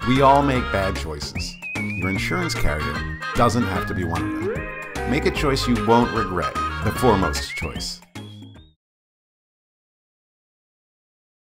We all make bad choices. Your insurance carrier doesn't have to be one of them. Make a choice you won't regret, the foremost choice.